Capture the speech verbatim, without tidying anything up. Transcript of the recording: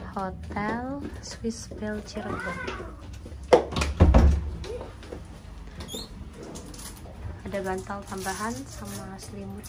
Hotel Swiss Bell Cirebon. Ada bantal tambahan sama selimut.